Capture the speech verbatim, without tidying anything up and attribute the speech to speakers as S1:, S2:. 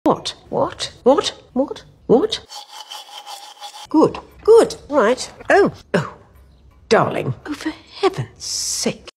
S1: What? What? What? What? What? Good. Good. Right. Oh. Oh. Darling. Oh, for heaven's sake.